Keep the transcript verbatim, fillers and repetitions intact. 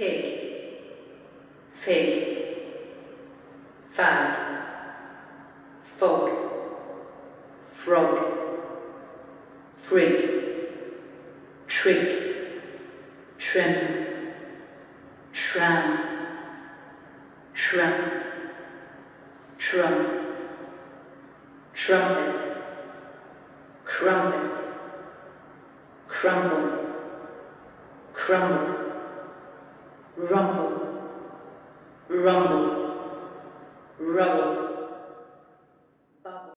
pig, fig, fag, fog, frog, frig, trig, trim, tram, trum, trum, trumpet, crumpet, crumble, crumble, rumble, rumble, rubble,